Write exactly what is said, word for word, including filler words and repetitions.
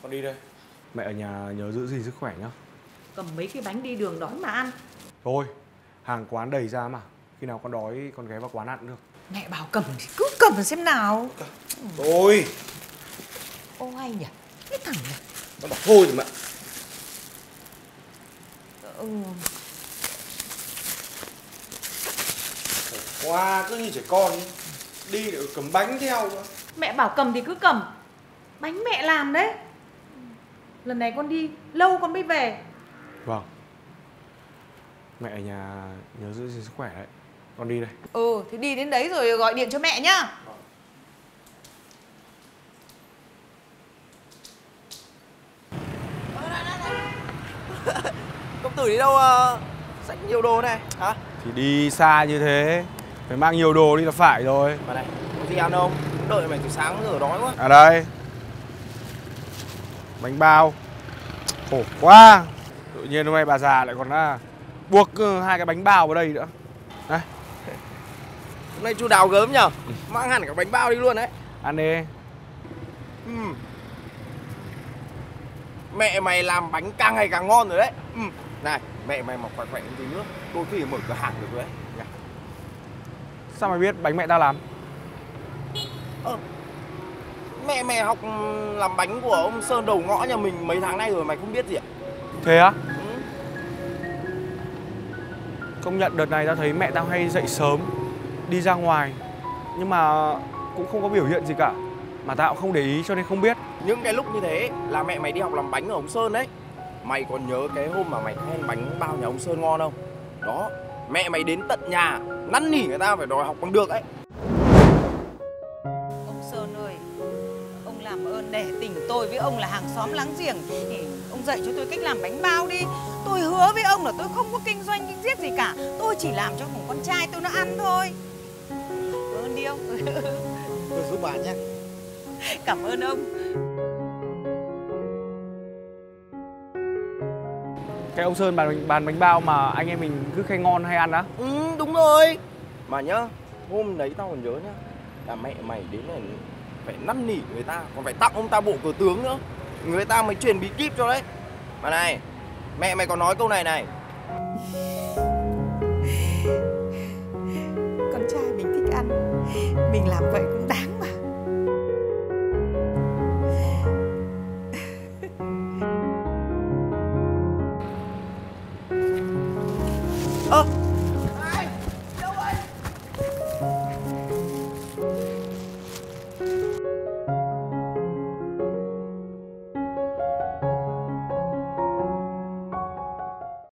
Con đi đây. Mẹ ở nhà nhớ giữ gìn sức khỏe nhá. Cầm mấy cái bánh đi đường đói mà ăn. Thôi, hàng quán đầy ra mà. Khi nào con đói con ghé vào quán ăn cũng được. Mẹ bảo cầm thì cứ cầm xem nào. Thôi. Ô hay nhỉ, cái thằng này. Nó bảo thôi rồi mà. Ừ. Qua cứ như trẻ con đi. Đi để cầm bánh theo. Mẹ bảo cầm thì cứ cầm. Bánh mẹ làm đấy. Lần này con đi lâu con mới về. Vâng. Mẹ ở nhà nhớ giữ gìn sức khỏe đấy. Con đi đây. Ừ, thì đi đến đấy rồi gọi điện cho mẹ nhá. Công tử đi đâu uh, xách nhiều đồ này hả? Thì đi xa như thế phải mang nhiều đồ đi là phải rồi. Mà này, có gì ăn không? Đợi mày từ sáng giờ đói quá. À đây. Bánh bao. Khổ quá. Tự nhiên hôm nay bà già lại còn à, buộc hai cái bánh bao vào đây nữa. Đây. Hôm nay chú Đào gớm nhở? Ừ. Mang hẳn cả bánh bao đi luôn đấy. Ăn đi. Ừ. Mẹ mày làm bánh càng ngày càng ngon rồi đấy. Ừ. Này, mẹ mày mà khỏe khỏe như thế nữa, đôi khi mở cửa hàng được rồi đấy. Sao mày biết bánh mẹ ta làm? Ờ. Mẹ mày học làm bánh của ông Sơn đầu ngõ nhà mình mấy tháng nay rồi mày không biết gì à? Thế á? Ừ. Công nhận đợt này tao thấy mẹ tao hay dậy sớm, đi ra ngoài, nhưng mà cũng không có biểu hiện gì cả. Mà tao cũng không để ý cho nên không biết. Những cái lúc như thế là mẹ mày đi học làm bánh ở ông Sơn đấy. Mày còn nhớ cái hôm mà mày khen bánh bao nhà ông Sơn ngon không? Đó, mẹ mày đến tận nhà năn nỉ người ta phải đòi học bằng được ấy. Ông Sơn ơi, ông làm ơn nể tình tôi với ông là hàng xóm láng giềng thì ông dạy cho tôi cách làm bánh bao đi. Tôi hứa với ông là tôi không có kinh doanh kinh giết gì cả. Tôi chỉ làm cho thằng con trai tôi nó ăn thôi. Cảm ơn đi ông. Tôi giúp bà nhé. Cảm ơn ông. Cái ông Sơn bán, bán bánh bao mà anh em mình cứ khen ngon hay ăn á? Ừ, đúng rồi. Mà nhá, hôm đấy tao còn nhớ nhá, là mẹ mày đến là phải năn nỉ người ta, còn phải tặng ông ta bộ cờ tướng nữa. Người ta mới truyền bí kíp cho đấy. Mà này, mẹ mày còn nói câu này này: con trai mình thích ăn, mình làm vậy cũng đáng